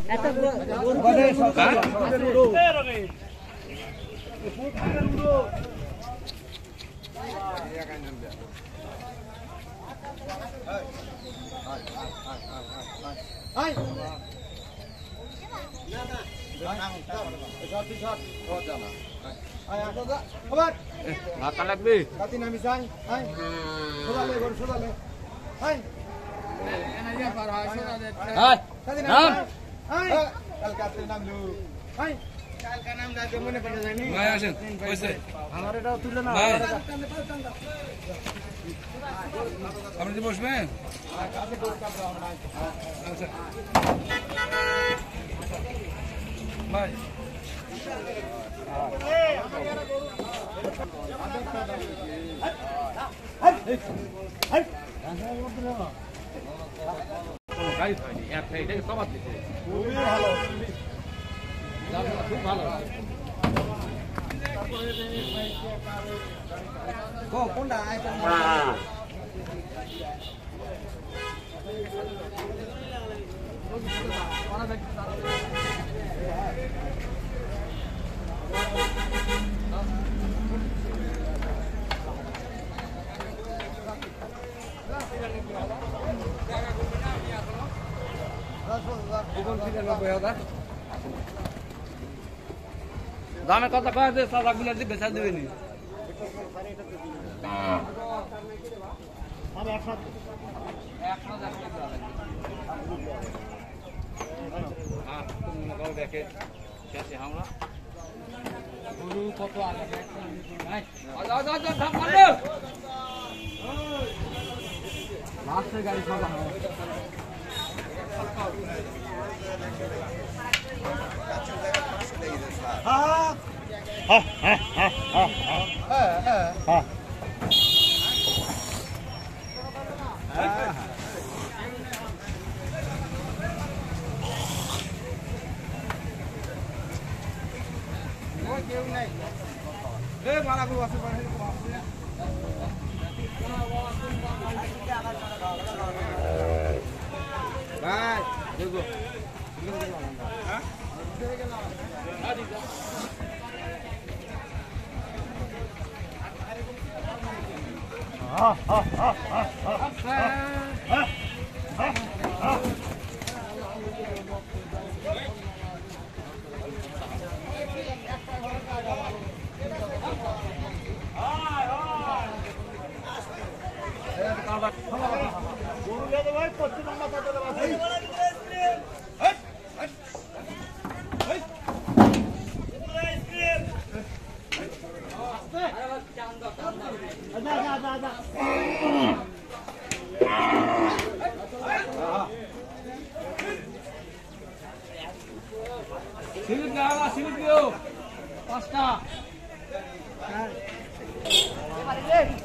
Makan lagi. Kati na misang. Ay. Sudale gor sudale. Ay. Enaya par ha sudale. Hai. Kati na. Ay. Kal kati nam lu. Ay. Kal ka nam date mone pade jani. ভাই আসেন কইছে আমার এটাও তুলে না। আপনি কি বসবেন? কাছে গর কাপড় আমরা। আচ্ছা ভাই গাড়ি হয়নি একটা এটাকে সবার দিতে খুবই ভালো। খুব ভালো কোনটা আইটেম? দামে কত কয় যে সাদা গুলো দিয়ে বেচা দেবে নি দেখে আমরা গরু কত আগে লাস্টের গাড়ি খাওয়া সিলিপ দাও সিলিপ দিও পাঁচটা